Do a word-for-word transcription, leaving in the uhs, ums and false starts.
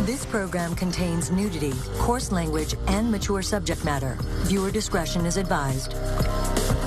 This program contains nudity, coarse language, and mature subject matter. Viewer discretion is advised.